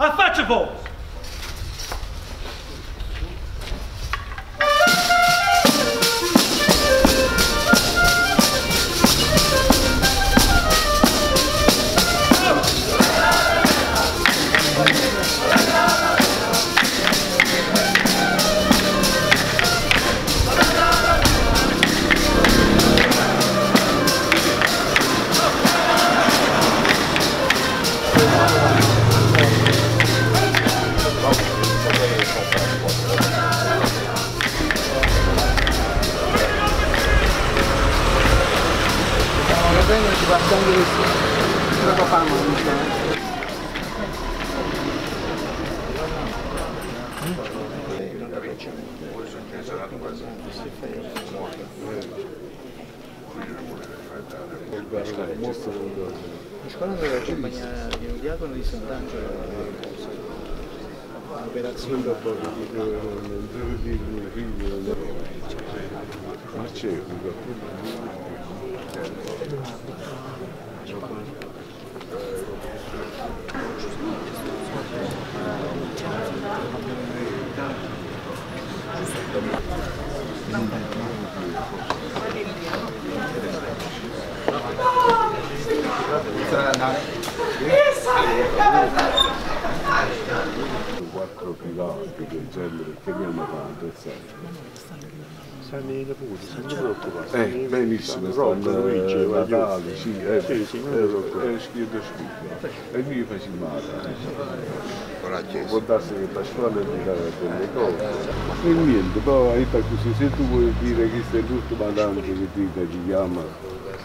Affaccia voi! Ci passa anche questo, proprio fama. La scuola doveva accompagnare il diacono di Sant'Angelo all'operazione. Quattro privati del genere che mi hanno fatto Sanno pure, non ti preoccupare. benissimo, stanno Luigi, Natale, sì, scritto. E io facevo male. Può darsi che la scuola mi dà delle cose. E niente, poi così, se tu vuoi dire che questa è l'ultima danza che ti chiama.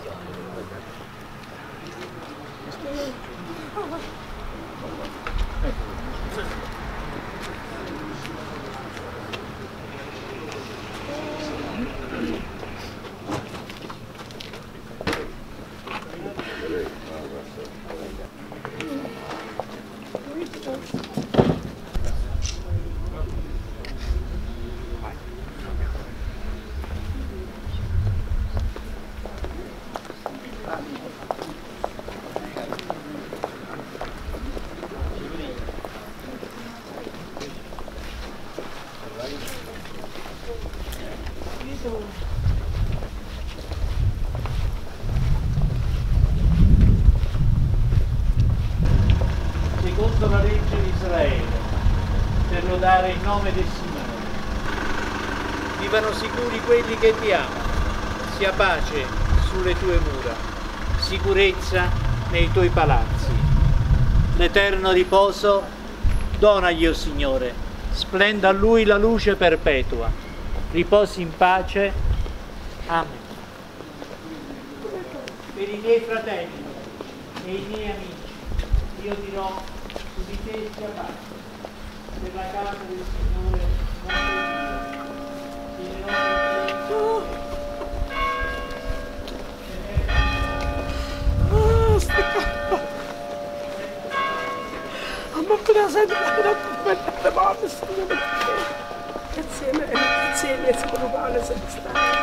Secondo la legge di Israele, per lodare il nome del Signore. Vivano sicuri quelli che ti amano, sia pace sulle tue mura, sicurezza nei tuoi palazzi. L'eterno riposo donagli, o Signore, splenda a lui la luce perpetua. Riposi in pace. Amen. Per i miei fratelli e i miei amici, io dirò su di te sia pace. Per la casa del Signore Grazie, sono Paolo Celestano.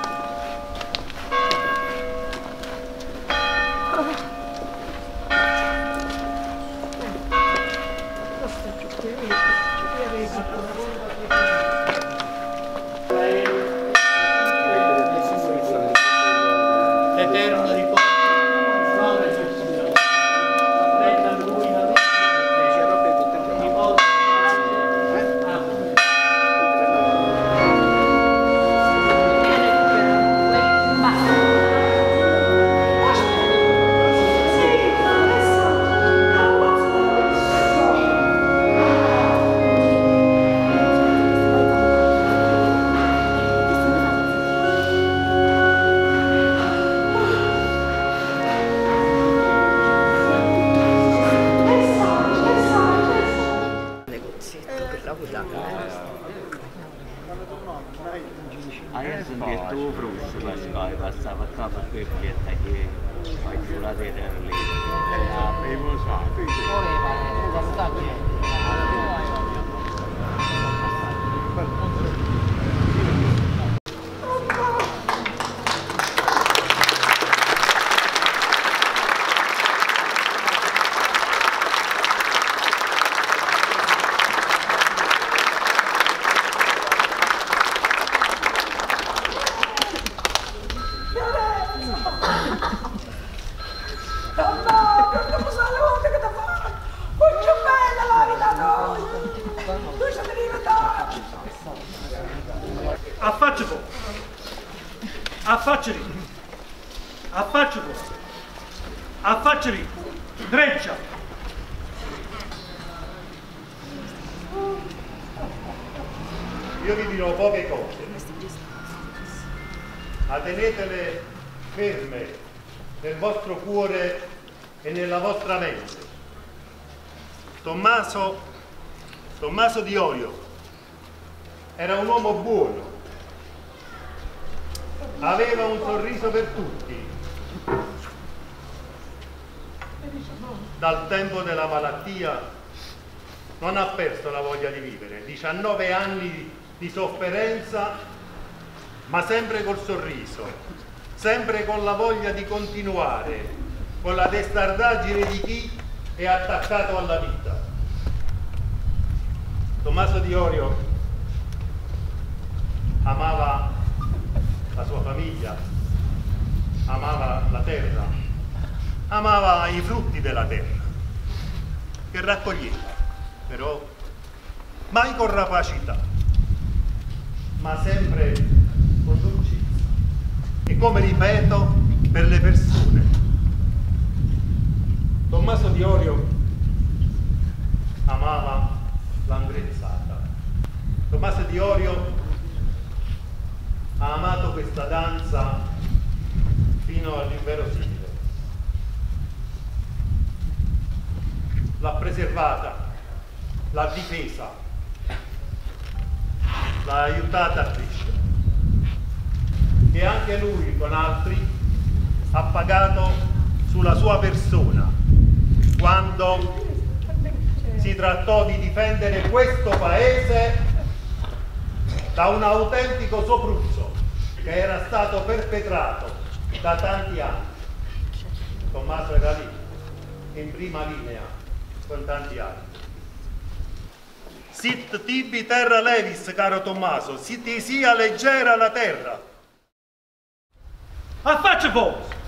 l'eterno riposo. Adesso che tu frutti la scuola, passava a capo per pietta che fai giurare per lì. Avevo Affacciati! Affacciati! Affacciati! Dreccia! Io vi dirò poche cose, ma tenetele ferme nel vostro cuore e nella vostra mente. Tommaso Di Orio era un uomo buono, aveva un sorriso per tutti. Dal tempo della malattia non ha perso la voglia di vivere, 19 anni di sofferenza, ma sempre col sorriso, sempre con la voglia di continuare, con la testardaggine di chi è attaccato alla vita. Tommaso Di Orio amava la sua famiglia, amava la terra, amava i frutti della terra, che raccoglieva, però mai con rapacità, ma sempre con dolcezza. E come ripeto, per le persone. Tommaso Di Orio amava l'andrezzata. Tommaso Di Orio ha amato questa danza fino all'inverosimile. L'ha preservata, l'ha difesa, l'ha aiutata a crescere. E anche lui, con altri, ha pagato sulla sua persona quando si trattò di difendere questo paese da un autentico sopruso che era stato perpetrato da tanti anni. Tommaso era lì, in prima linea, con tanti altri. Sit tibi terra levis, caro Tommaso, si ti sia leggera la terra. Affaccia voi!